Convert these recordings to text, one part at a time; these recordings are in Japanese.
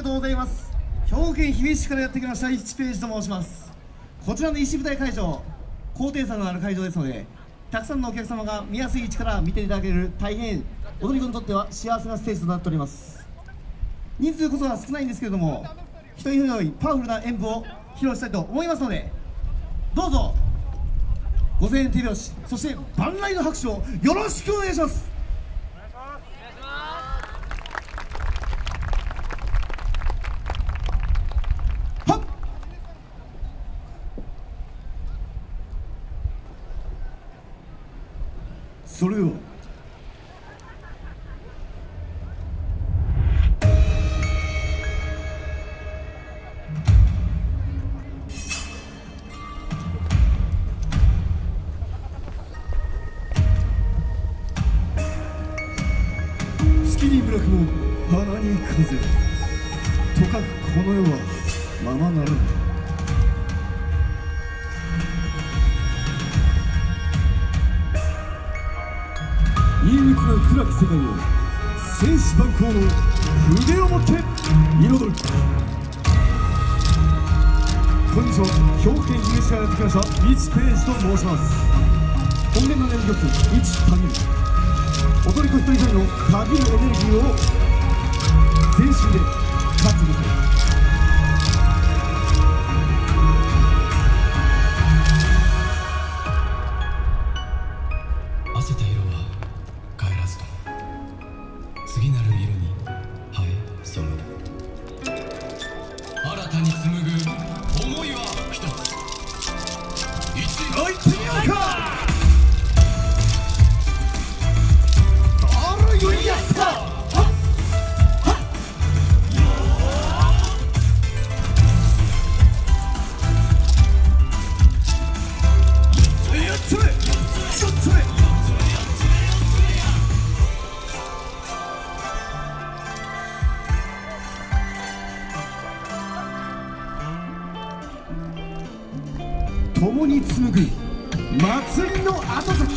がとうございます。兵庫県姫路市からやってきました1ページと申します。こちらの石舞台会場、高低差のある会場ですので、たくさんのお客様が見やすい位置から見ていただける大変踊り子にとっては幸せなステージとなっております。人数こそは少ないんですけれども、一人一人パワフルな演舞を披露したいと思いますので、どうぞご声援手拍子、そして万来の拍手をよろしくお願いします。それでは月に村雲、花に風とかくこの世はままならぬ。陰鬱な暗き世界を戦士万行の筆を持って彩る。こんにちは、兵庫県姫路市からやってきました1ページと申します。本源の念力1たぎる、踊り子一人一人のたぎるエネルギーを全身で感じてください。 汗た色は帰らずとも次なる色に映えそむだ。新たに紡ぐ思いは一つ。一度行ってみようか。あるよいやすか。 共に紡ぐ祭りの後先。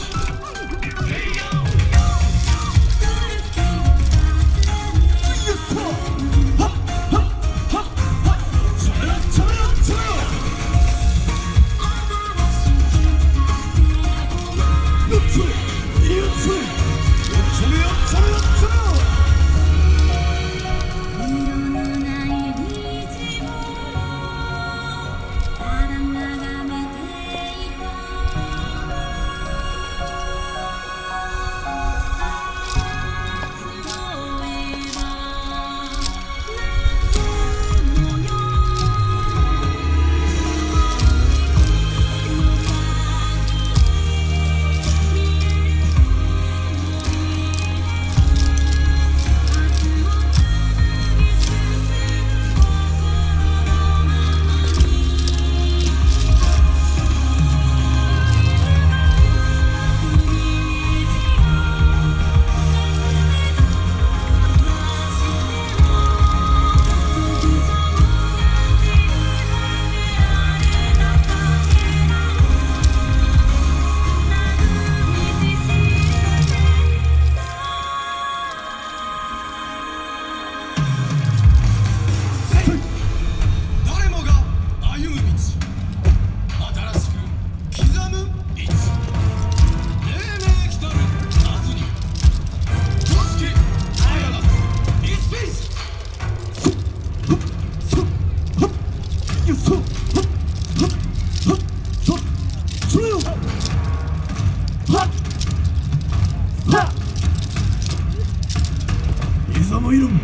いざもいる。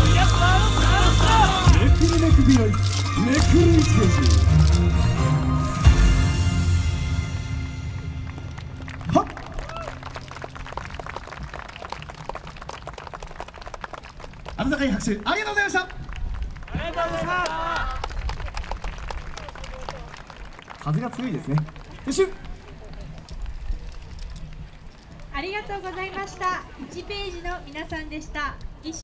めくるめく未来めくる1ページ。 温かい拍手ありがとうございました。風が強いですね。よし。 ありがとうございました。1ページの皆さんでした。